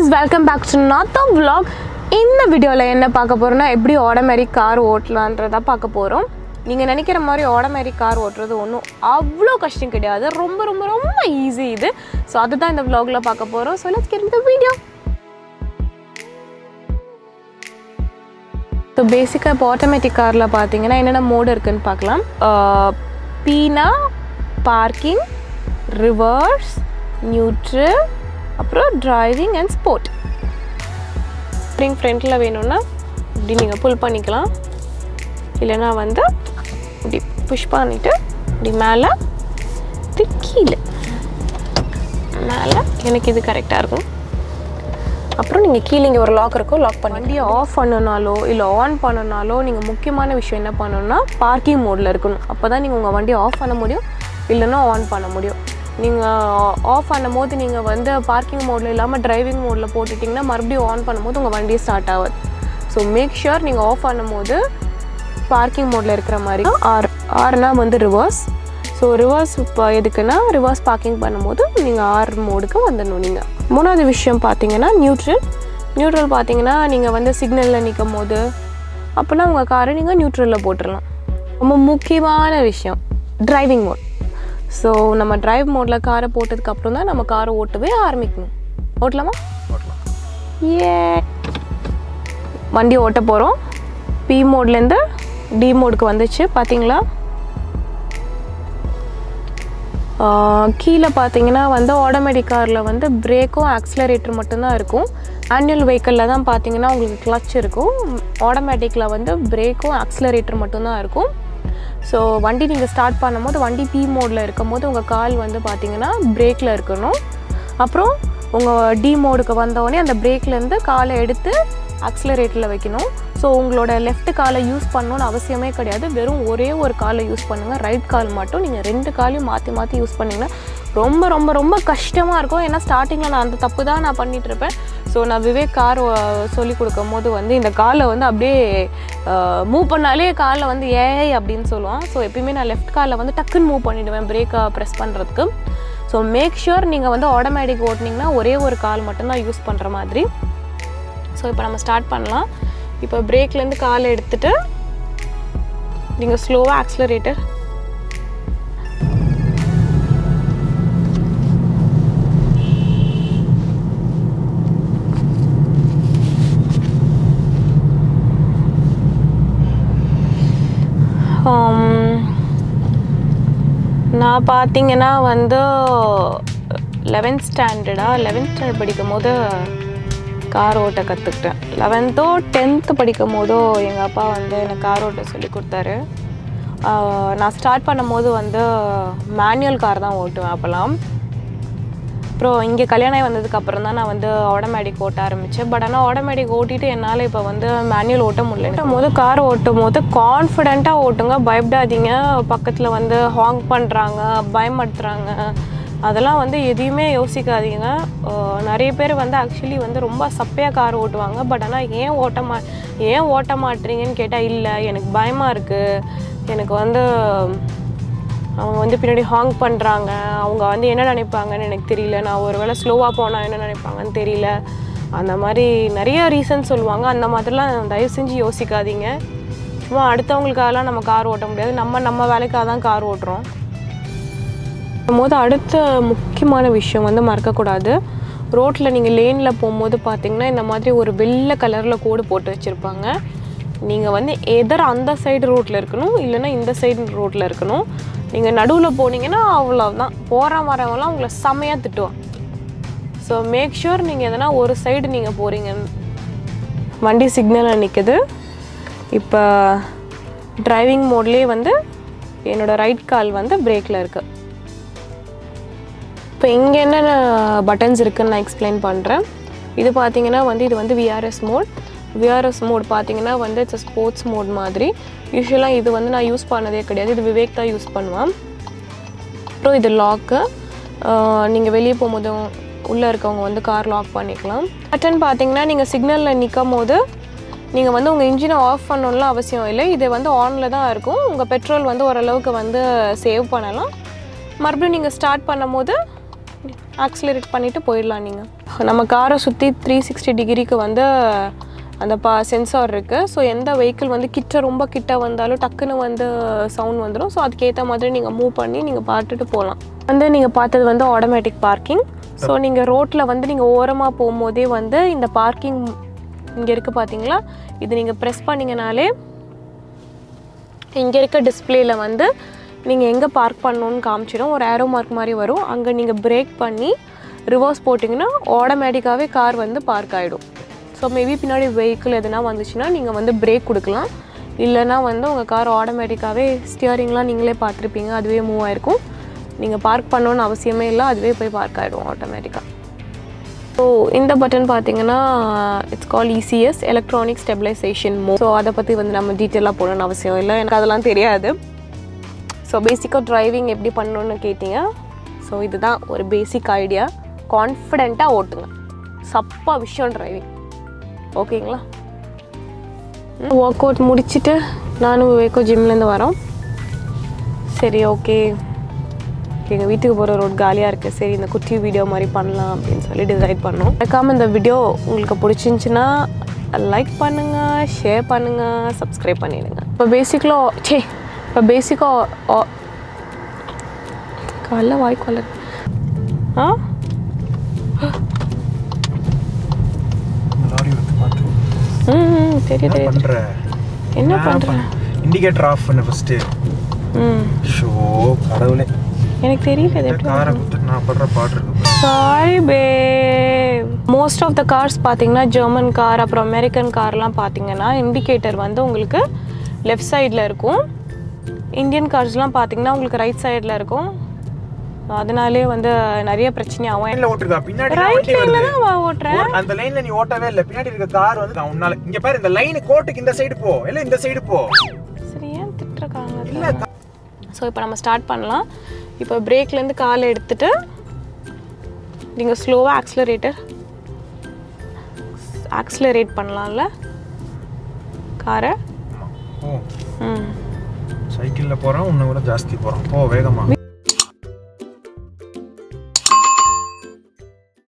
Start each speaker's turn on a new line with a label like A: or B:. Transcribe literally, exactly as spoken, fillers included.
A: welcome back to another vlog. இந்த வீடியோல என்ன பார்க்க போறோம்னா எப்படி ஆட்டோமேட்டிக் கார் ஓட்டலாம்ன்றத பார்க்க போறோம். நீங்க நினைக்கிற மாதிரி ஆட்டோமேட்டிக் கார் ஓட்டுறது ஒண்ணும் அவ்ளோ கஷ்டம் கிடையாது. ரொம்ப ரொம்ப ரொம்ப ஈஸி இது. சோ அதுதான் இந்த vlogல பார்க்க போறோம். So let's get into the video. So basically இப்போ ஆட்டோமேட்டிக் கார்ல பாத்தீங்கன்னா என்னென்ன மோட் இருக்குன்னு பார்க்கலாம். பீனா பார்க்கிங், ரிவர்ஸ், நியூட்ரல், அப்புறம் டிரைவிங் அண்ட் ஸ்போர்ட். ஸ்ப்ரிங் ஃப்ரண்ட்டில் வேணும்னா இப்படி நீங்கள் புல் பண்ணிக்கலாம், இல்லைனா வந்து இப்படி புஷ் பண்ணிவிட்டு இப்படி மேலே இது கீழே மேலே எனக்கு இது கரெக்டாக இருக்கும். அப்புறம் நீங்கள் கீழே இங்கே ஒரு லாக் இருக்கும், லாக் பண்ணி வண்டியை ஆஃப் பண்ணனாலோ இல்லை ஆன் பண்ணனாலோ நீங்கள் முக்கியமான விஷயம் என்ன பண்ணணும்னா பார்க்கிங் மோடில் இருக்கணும். அப்போ தான் நீங்கள் உங்கள் வண்டியை ஆஃப் பண்ண முடியும், இல்லைன்னா ஆன் பண்ண முடியும். நீங்கள் ஆஃப் பண்ணும் போது நீங்கள் வந்து பார்க்கிங் மோடில் இல்லாமல் டிரைவிங் மோடில் போட்டுட்டிங்கன்னா மறுபடியும் ஆன் பண்ணும்போது உங்கள் வண்டியை ஸ்டார்ட் ஆகாது. ஸோ மேக் ஷுர் நீங்கள் ஆஃப் பண்ணும்போது பார்க்கிங் மோடில் இருக்கிற மாதிரி. ஆர் ஆர்னா வந்து ரிவர்ஸ். ஸோ ரிவர்ஸ் இப்போ எதுக்குன்னா ரிவர்ஸ் பார்க்கிங் பண்ணும்போது நீங்கள் ஆர் மோடுக்கு வந்துடணும். நீங்கள் மூணாவது விஷயம் பார்த்தீங்கன்னா நியூட்ரல். நியூட்ரல் பார்த்தீங்கன்னா நீங்கள் வந்து சிக்னலில் நிற்கும் போது அப்போனா உங்கள் காரை நீங்கள் நியூட்ரலில் போட்டுடலாம். ரொம்ப முக்கியமான விஷயம் டிரைவிங் மோட். ஸோ நம்ம டிரைவ் மோடில் காரை போட்டதுக்கப்புறம் தான் நம்ம காரை ஓட்டவே ஆரம்பிக்கணும். ஓட்டலாமா? ஓட்டலாம். ஏ வண்டி ஓட்ட போகிறோம். பி மோட்லேருந்து டி மோடுக்கு வந்துச்சு பார்த்தீங்களா? கீழே பார்த்தீங்கன்னா வந்து ஆட்டோமேட்டிக் காரில் வந்து பிரேக்கும் ஆக்சிலரேட்டர் மட்டும்தான் இருக்கும். மேனுவல் வெஹிக்கிளில் தான் பார்த்தீங்கன்னா உங்களுக்கு கிளச் இருக்கும். ஆட்டோமேட்டிக்கில் வந்து பிரேக்கும் ஆக்சிலரேட்டர் மட்டும்தான் இருக்கும். ஸோ வண்டி நீங்கள் ஸ்டார்ட் பண்ணும்போது வண்டி பி மோடில் இருக்கும் போது உங்கள் கால் வந்து பார்த்தீங்கன்னா பிரேக்கில் இருக்கணும். அப்புறம் உங்கள் டி மோடுக்கு வந்தோடனே அந்த பிரேக்லேருந்து காலை எடுத்து ஆக்சிலரேட்டரில் வைக்கணும். ஸோ உங்களோட லெஃப்ட் காலை யூஸ் பண்ணணுன்னு அவசியமே கிடையாது. வெறும் ஒரே ஒரு காலை யூஸ் பண்ணுங்கள். ரைட் கால் மட்டும் நீங்கள் ரெண்டு காலையும் மாற்றி மாற்றி யூஸ் பண்ணிங்கன்னா ரொம்ப ரொம்ப ரொம்ப கஷ்டமாக இருக்கும். ஏன்னா ஸ்டார்டிங்கில் நான் அந்த தப்பு தான் நான் பண்ணிகிட்ருப்பேன். ஸோ நான் விவேக் கார் சொல்லி கொடுக்கும் போது வந்து இந்த காலை வந்து அப்படியே மூவ் பண்ணாலே காலில் வந்து ஏய் அப்படின்னு சொல்லுவான். ஸோ எப்பயுமே நான் லெஃப்ட் காலில் வந்து டக்குன்னு மூவ் பண்ணிவிடுவேன் பிரேக்கை ப்ரெஸ் பண்ணுறதுக்கு. ஸோ மேக் ஷுர் நீங்கள் வந்து ஆட்டோமேட்டிக் ஓட்டினீங்கன்னா ஒரே ஒரு கால் மட்டும்தான் யூஸ் பண்ணுற மாதிரி. ஸோ இப்போ நம்ம ஸ்டார்ட் பண்ணலாம். இப்போ பிரேக்லேருந்து காலை எடுத்துகிட்டு நீங்கள் ஸ்லோவாக ஆக்சிலரேட்டர் நான் பார்த்தீங்கன்னா வந்து லெவன்த் ஸ்டாண்டர்டா லெவன்த் ஸ்டாண்டர்ட் படிக்கும் போது கார் ஓட்ட கற்றுக்கிட்டேன். லெவன்த்தோ டென்த்து படிக்கும் போதோ எங்கள் அப்பா வந்து எனக்கு கார் ஓட்ட சொல்லி கொடுத்தாரு. நான் ஸ்டார்ட் பண்ணும் போது வந்து மேனுவல் கார் தான் ஓட்டுவேன் அப்போல்லாம். அப்புறம் இங்கே கல்யாணம் வந்ததுக்கப்புறம் தான் நான் வந்து ஆட்டோமேட்டிக் ஓட்ட ஆரம்பித்தேன். பட் ஆனால் ஆட்டோமேட்டிக் ஓட்டிட்டு என்னால் இப்போ வந்து மேனுவல் ஓட்ட முடியல. ஓட்டும் போது கார் ஓட்டும் போது கான்ஃபிடெண்ட்டாக ஓட்டுங்க, பயப்படாதீங்க. பக்கத்தில் வந்து ஹாங் பண்ணுறாங்க, பயமுறுத்துறாங்க, அதெல்லாம் வந்து எதையுமே யோசிக்காதீங்க. நிறைய பேர் வந்து ஆக்சுவலி வந்து ரொம்ப சப்பையாக கார் ஓட்டுவாங்க. பட் ஆனால் ஏன் ஓட்ட மா ஏன் ஓட்ட மாட்டுறீங்கன்னு கேட்டால் இல்லை எனக்கு பயமாக இருக்குது, எனக்கு வந்து அவங்க வந்து பின்னாடி ஹாங் பண்ணுறாங்க, அவங்க வந்து என்ன நினைப்பாங்கன்னு எனக்கு தெரியல, நான் ஒரு வேளை ஸ்லோவாக போனால் என்ன நினைப்பாங்கன்னு தெரியல, அந்த மாதிரி நிறைய ரீசன் சொல்லுவாங்க. அந்த மாதிரிலாம் தயவு செஞ்சு யோசிக்காதீங்க. சும்மா அடுத்தவங்களுக்காகலாம் நம்ம கார் ஓட்ட முடியாது. நம்ம நம்ம வேலைக்காக தான் கார் ஓட்டுறோம். போது அடுத்த முக்கியமான விஷயம் வந்து மறக்கக்கூடாது. ரோட்டில் நீங்கள் லேனில் போகும்போது பார்த்தீங்கன்னா இந்த மாதிரி ஒரு வெள்ளை கலரில் கோடு போட்டு வச்சுருப்பாங்க. நீங்கள் வந்து எதர் அந்த சைடு ரோட்டில் இருக்கணும், இல்லைன்னா இந்த சைடு ரோட்டில் இருக்கணும். நீங்கள் நடுவில் போனீங்கன்னா அவ்வளோதான், போகிற வரவங்களாம் உங்களை செம்மையாக திட்டுவான். ஸோ மேக் ஷுர் நீங்கள் எதனா ஒரு சைடு நீங்கள் போகிறீங்க. வண்டி சிக்னலில் நிற்குது. இப்போ டிரைவிங் மோட்லேயே வந்து என்னோடய ரைட் கால் வந்து பிரேக்கில் இருக்குது. இப்போ இங்கே என்னென்ன பட்டன்ஸ் இருக்குதுன்னு நான் எக்ஸ்பிளைன் பண்ணுறேன். இது பார்த்தீங்கன்னா வந்து இது வந்து விஆர்எஸ் மோட். விஆர்எஸ் மோட் பார்த்தீங்கன்னா வந்து இட்ஸ் ஸ்போர்ட்ஸ் மோட் மாதிரி. யூஸ்வலாக இது வந்து நான் யூஸ் பண்ணதே கிடையாது, இது விவேக் தான் யூஸ் பண்ணுவேன். அப்புறம் இது லாக்கு. நீங்கள் வெளியே போகும்போது உள்ளே இருக்கவங்க வந்து கார் லாக் பண்ணிக்கலாம். பட்டன் பார்த்தீங்கன்னா நீங்கள் சிக்னலில் நிற்கும் போது நீங்கள் வந்து உங்கள் இன்ஜினை ஆஃப் பண்ணணும்லாம் அவசியம் இல்லை. இது வந்து ஆனில் தான் இருக்கும். உங்கள் பெட்ரோல் வந்து ஓரளவுக்கு வந்து சேவ் பண்ணலாம். மறுபடியும் நீங்கள் ஸ்டார்ட் பண்ணும் போது ஆக்சிலரேட் பண்ணிவிட்டு போயிடலாம் நீங்கள். நம்ம காரை சுற்றி த்ரீ சிக்ஸ்டி டிகிரிக்கு வந்து அந்த பா சென்சார் இருக்குது. ஸோ எந்த வெஹிக்கிள் வந்து கிட்ட ரொம்ப கிட்ட வந்தாலும் டக்குன்னு வந்து சவுண்ட் வந்துடும். ஸோ அதுக்கேற்ற மாதிரி நீங்கள் மூவ் பண்ணி நீங்கள் பார்த்துட்டு போகலாம். வந்து நீங்கள் பார்த்தது வந்து ஆட்டோமேட்டிக் பார்க்கிங். ஸோ நீங்கள் ரோட்டில் வந்து நீங்கள் ஓரமாக போகும்போதே வந்து இந்த பார்க்கிங் இங்கே இருக்குது பார்த்தீங்களா, இது நீங்கள் ப்ரெஸ் பண்ணிங்கனாலே இங்கே இருக்க டிஸ்பிளேயில் வந்து நீங்கள் எங்கே பார்க் பண்ணணுன்னு காமிச்சிடும். ஒரு ஏரோ மார்க் மாதிரி வரும். அங்கே நீங்கள் பிரேக் பண்ணி ரிவர்ஸ் போட்டிங்கன்னா ஆட்டோமேட்டிக்காகவே கார் வந்து பார்க் ஆகிடும். ஸோ மேபி பின்னாடி வெஹிக்கிள் எதுனா வந்துச்சுன்னா நீங்கள் வந்து பிரேக் கொடுக்கலாம். இல்லைனா வந்து உங்கள் கார் ஆட்டோமேட்டிக்காகவே ஸ்டியரிங்லாம் நீங்களே பார்த்துருப்பீங்க, அதுவே மூவ் ஆகிருக்கும். நீங்கள் பார்க் பண்ணணுன்னு அவசியமே இல்லை, அதுவே போய் பார்க் ஆகிடும் ஆட்டோமேட்டிக்காக. ஸோ இந்த பட்டன் பார்த்தீங்கன்னா it's call ECS, electronic stabilisation mode. So அதை பற்றி வந்து நம்ம டீட்டெயிலாக போடணும்னு அவசியம் இல்லை, எனக்கு அதெல்லாம் தெரியாது. ஸோ பேசிக்காக ட்ரைவிங் எப்படி பண்ணணுன்னு கேட்டிங்க. ஸோ இதுதான் ஒரு பேசிக் ஐடியா. கான்ஃபிடெண்ட்டாக ஓட்டுங்க, சப்பா விஷயம் ட்ரைவிங். ஓகேங்களா? ஒர்க் அவுட் முடிச்சுட்டு நானும் விவேக்கோ ஜிம்லேருந்து வரோம். சரி, ஓகே, எங்கள் வீட்டுக்கு போகிற ரோட் காலியாக இருக்குது, சரி இந்த குட்டி வீடியோ மாதிரி பண்ணலாம் அப்படின்னு சொல்லி டிசைட் பண்ணோம். மறக்காமல் இந்த வீடியோ உங்களுக்கு பிடிச்சிருந்துச்சின்னா லைக் பண்ணுங்கள், ஷேர் பண்ணுங்கள், சப்ஸ்கிரைப் பண்ணிடுங்க. இப்போ பேசிக்கலாக சே இப்போ பேசிக்காக காலைல வாய்க்கால ஆ ம் தெரியும் தெரியும். என்ன பண்ணுறேன்?
B: இண்டிகேட்டர் ஆஃப் பண்ண ஃபர்ஸ்ட்.
A: ம்
B: ஷோ கடவுளே,
A: எனக்கு தெரியல இது எப்படி
B: காரை குத்து நான் பண்ற பாட்டு இருக்கு.
A: சாரி பே. மோஸ்ட் ஆஃப் த கார்ஸ் பார்த்தீங்கன்னா ஜெர்மன் கார் அப்புறம் அமெரிக்கன் கார்லாம் பார்த்தீங்கன்னா இண்டிகேட்டர் வந்து உங்களுக்கு லெஃப்ட் சைடில் இருக்கும். இந்தியன் கார்ஸ்லாம் பார்த்தீங்கன்னா உங்களுக்கு ரைட் சைடில் இருக்கும். அதனாலே வந்து நிறைய பிரச்சனை ஆகும்.
B: லைன்ல ஓட்டுறா, பின்னாடி
A: ரைட் லைன்ல தான் வா ஓட்றேன்.
B: அந்த லைன்ல நீ ஓட்டவே இல்ல, பின்னாடி இருக்க கார் வந்து நான் உன்னால இங்க பாரு, இந்த லைன் கோட்டுக்கு இந்த சைடு போ, இல்ல இந்த சைடு போ. சரி, ஏன் திட்றகாங்க? இல்ல. சோ இப்போ நம்ம ஸ்டார்ட் பண்ணலாம். இப்போ பிரேக்ல இருந்து காலை எடுத்துட்டு நீங்க ஸ்லோவா ஆக்சிலரேட்டர் ஆக்சிலரேட் பண்ணலாம்ல காரை. ஓ ம் சைக்கிள்ல போறோம், உன்ன விட ஜாஸ்தி போறோம். போ வேகமா.